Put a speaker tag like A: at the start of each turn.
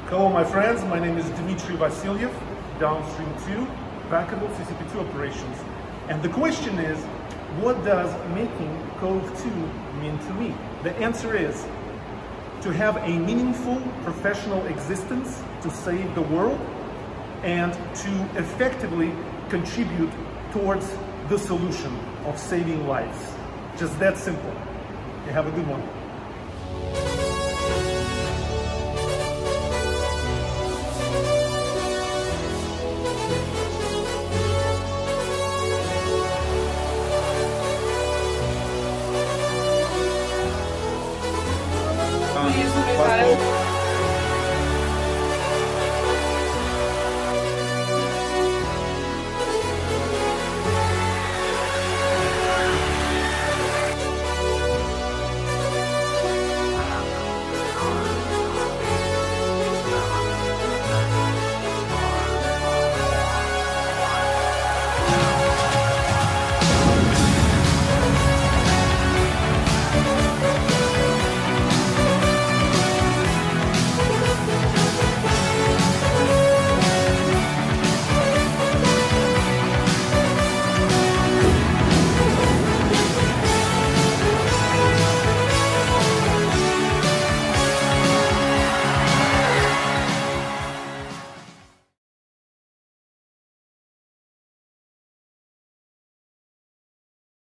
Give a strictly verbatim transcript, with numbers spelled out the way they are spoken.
A: Hello my friends, my name is Dmitry Vasilyev, Downstream two, bankable C C P two operations. And the question is, what does making Cove two mean to me? The answer is to have a meaningful professional existence, to save the world, and to effectively contribute towards the solution of saving lives. Just that simple. You have a good one.